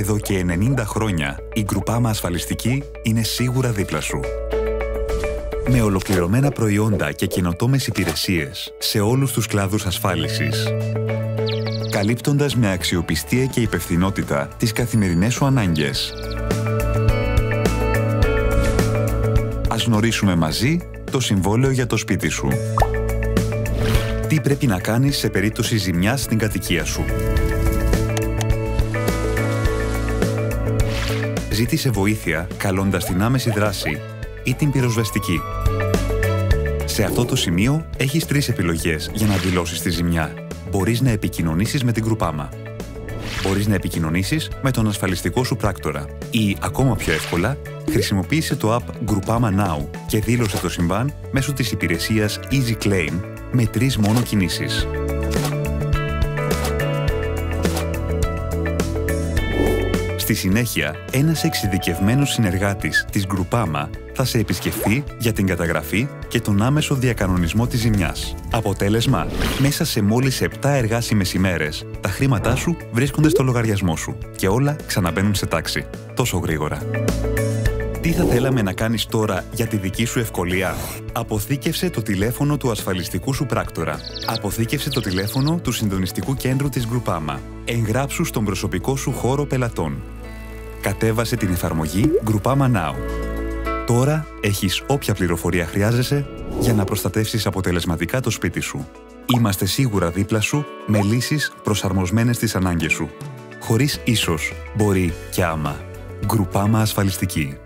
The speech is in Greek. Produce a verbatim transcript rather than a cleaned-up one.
Εδώ και ενενήντα χρόνια, η Groupama ασφαλιστική είναι σίγουρα δίπλα σου. Με ολοκληρωμένα προϊόντα και καινοτόμες υπηρεσίες σε όλους τους κλάδους ασφάλισης. Καλύπτοντας με αξιοπιστία και υπευθυνότητα τις καθημερινές σου ανάγκες. Ας γνωρίσουμε μαζί το συμβόλαιο για το σπίτι σου. Τι πρέπει να κάνεις σε περίπτωση ζημιάς στην κατοικία σου. Ζήτησε βοήθεια καλώντας την άμεση δράση ή την πυροσβεστική. Σε αυτό το σημείο έχεις τρεις επιλογές για να δηλώσεις τη ζημιά. Μπορείς να επικοινωνήσεις με την Groupama. Μπορείς να επικοινωνήσεις με τον ασφαλιστικό σου πράκτορα. Ή, ακόμα πιο εύκολα, χρησιμοποίησε το app Groupama Now και δήλωσε το συμβάν μέσω της υπηρεσίας Easy Claim με τρεις μόνο κινήσεις. Στη συνέχεια, ένας εξειδικευμένος συνεργάτης της Groupama θα σε επισκεφθεί για την καταγραφή και τον άμεσο διακανονισμό της ζημιάς. Αποτέλεσμα, μέσα σε μόλις επτά εργάσιμες ημέρες, τα χρήματά σου βρίσκονται στο λογαριασμό σου και όλα ξαναμπαίνουν σε τάξη. Τόσο γρήγορα. Τι θα θέλαμε να κάνεις τώρα για τη δική σου ευκολία? Αποθήκευσε το τηλέφωνο του ασφαλιστικού σου πράκτορα. Αποθήκευσε το τηλέφωνο του συντονιστικού κέντρου της Groupama. Εγγράψου στον προσωπικό σου χώρο πελατών. Κατέβασε την εφαρμογή Groupama Now. Τώρα έχεις όποια πληροφορία χρειάζεσαι για να προστατεύσεις αποτελεσματικά το σπίτι σου. Είμαστε σίγουρα δίπλα σου με λύσεις προσαρμοσμένες στις ανάγκες σου. Χωρίς ίσως, μπορεί και άμα. Groupama ασφαλιστική.